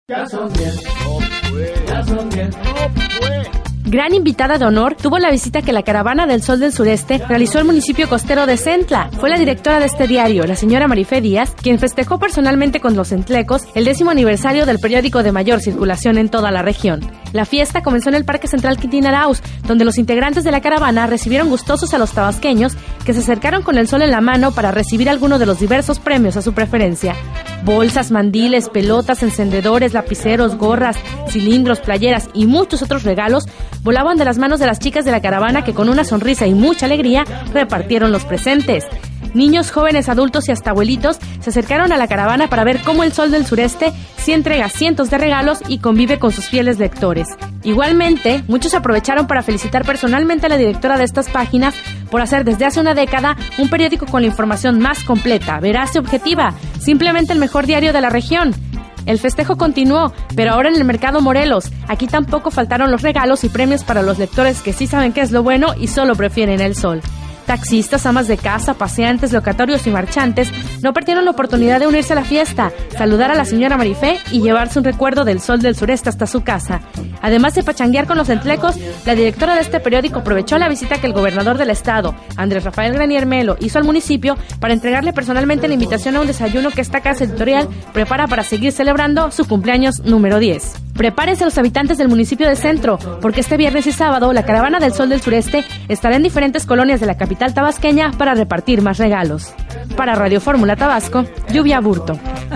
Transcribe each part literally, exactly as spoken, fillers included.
Ya son diez. No fue. Ya son diez. No fue. Gran invitada de honor tuvo la visita que la Caravana del Sol del Sureste realizó al municipio costero de Centla. Fue la directora de este diario, la señora Marifé Díaz, quien festejó personalmente con los centlecos el décimo aniversario del periódico de mayor circulación en toda la región. La fiesta comenzó en el Parque Central Quintín Arauz, donde los integrantes de la caravana recibieron gustosos a los tabasqueños que se acercaron con el sol en la mano para recibir alguno de los diversos premios a su preferencia. Bolsas, mandiles, pelotas, encendedores, lapiceros, gorras, cilindros, playeras y muchos otros regalos volaban de las manos de las chicas de la caravana que con una sonrisa y mucha alegría repartieron los presentes. Niños, jóvenes, adultos y hasta abuelitos se acercaron a la caravana para ver cómo el Sol del Sureste sí entrega cientos de regalos y convive con sus fieles lectores. Igualmente, muchos aprovecharon para felicitar personalmente a la directora de estas páginas por hacer desde hace una década un periódico con la información más completa, veraz y objetiva, simplemente el mejor diario de la región. El festejo continuó, pero ahora en el Mercado Morelos. Aquí tampoco faltaron los regalos y premios para los lectores que sí saben qué es lo bueno y solo prefieren el sol. Taxistas, amas de casa, paseantes, locatorios y marchantes no perdieron la oportunidad de unirse a la fiesta, saludar a la señora Marifé y llevarse un recuerdo del Sol del Sureste hasta su casa. Además de pachanguear con los entlecos, la directora de este periódico aprovechó la visita que el gobernador del estado, Andrés Rafael Granier Melo, hizo al municipio para entregarle personalmente la invitación a un desayuno que esta casa editorial prepara para seguir celebrando su cumpleaños número diez. Prepárense los habitantes del municipio de Centro, porque este viernes y sábado la Caravana del Sol del Sureste estará en diferentes colonias de la capital tabasqueña para repartir más regalos. Para Radio Fórmula Tabasco, Lluvia Burto.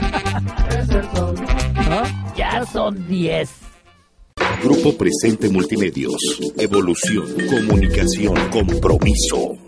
Ya son diez. Grupo Presente Multimedios. Evolución, comunicación, compromiso.